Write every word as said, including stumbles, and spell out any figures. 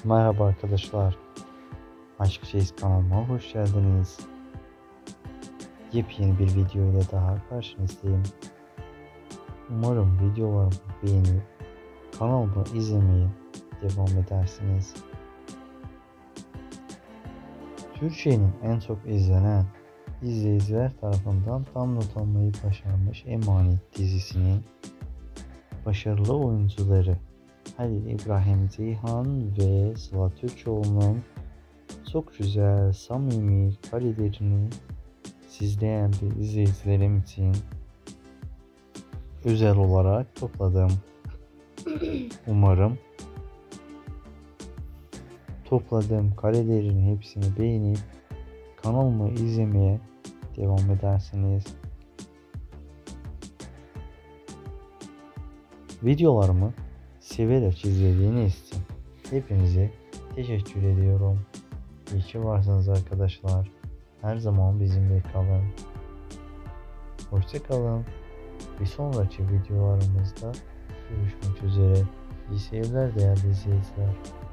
Merhaba arkadaşlar. Aşk Çeyiz kanalıma hoş geldiniz. Yepyeni bir video ile daha karşınızdayım. Umarım videolarımı beğenip kanalımı izlemeye devam edersiniz. Türkiye'nin en çok izlenen izleyiciler tarafından tam not almayı başarmış Emanet dizisinin başarılı oyuncuları Halil İbrahim Ceyhan ve Sıla Türkoğlu'nun çok güzel, samimi karelerini sizleyen bir izleyicilerim için özel olarak topladım. Umarım topladığım karelerin hepsini beğenip kanalımı izlemeye devam edersiniz. Videolarımı severek izlediğiniz için hepinize teşekkür ediyorum. İyi ki varsınız arkadaşlar. Her zaman bizimle kalın. Hoşça kalın. Bir sonraki videolarımızda görüşmek üzere. İyi seyirler değerli izleyiciler.